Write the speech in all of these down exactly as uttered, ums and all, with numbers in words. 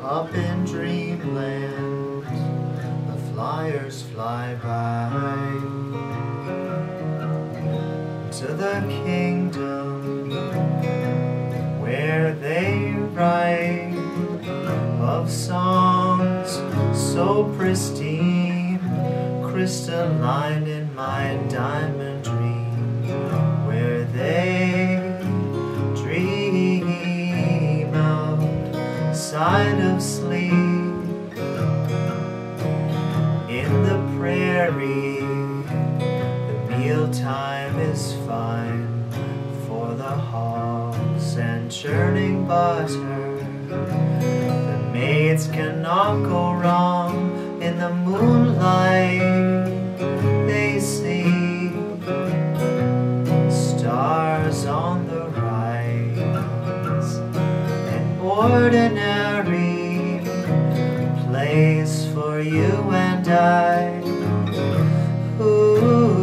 Up in dreamland, the flyers fly by to the kingdom where they write of songs so pristine, crystalline in my diamond dream, where they dream outside of sleep. In the prairie, the mealtime is fine for the hogs and churning butter. The maids cannot go wrong in the moonlight. They see stars on the rise, an ordinary place for you and I, who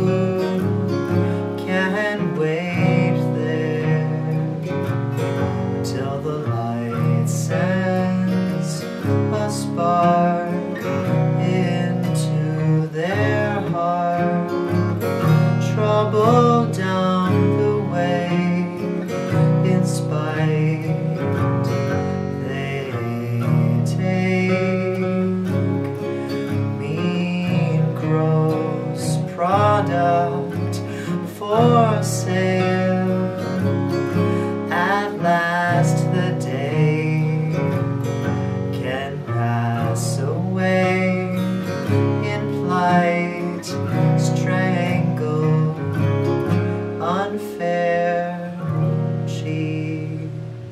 can wait there till the light sends a spark into their heart. Trouble down the way in spite, they take mean gross product for sale. At last the day can pass away in flight, strangled, unfair, cheap.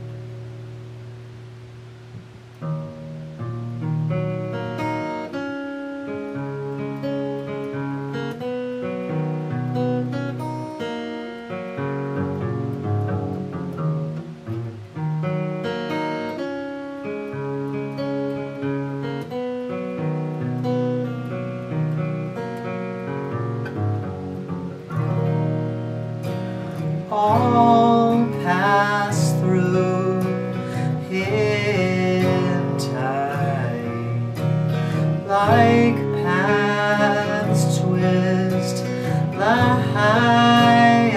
All pass through in time, like paths twist, like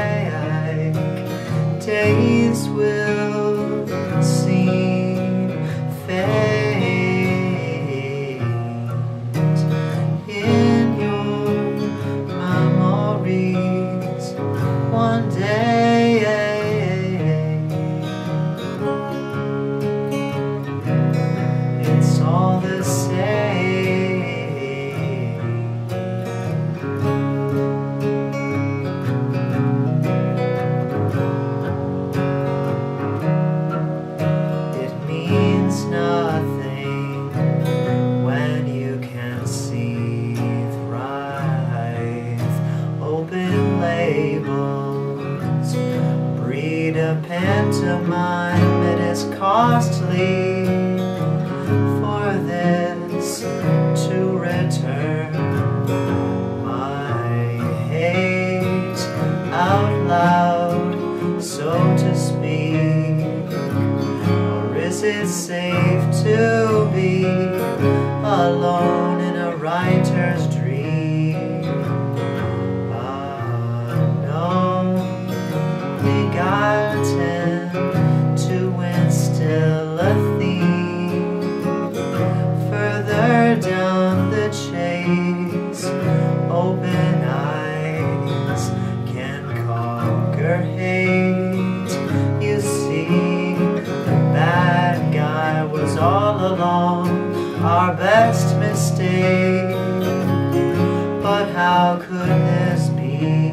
days will seem faint in your memories. One day it's all the same. It means nothing when you can see thrive. Open labels breed a pantomime. It is costly for this to return my hate out loud, so to speak. Or is it safe to be alone in a writer's dream? Unknown, begotten to instill a theme. Further down the chase, open eyes can conquer hate. You see, the bad guy was all along our best mistake. But how could this be?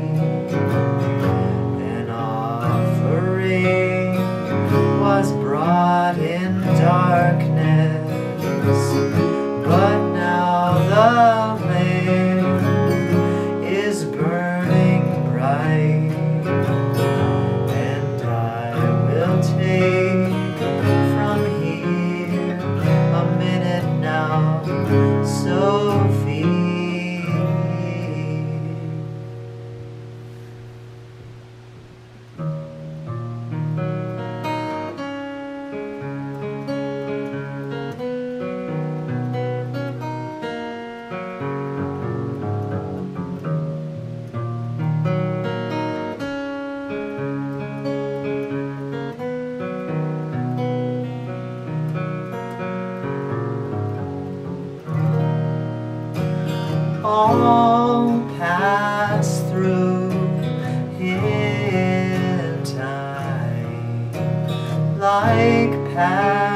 An offering was brought in darkness, but now the lamp is burning bright, and I will take from here a minute now, Sophie. like past.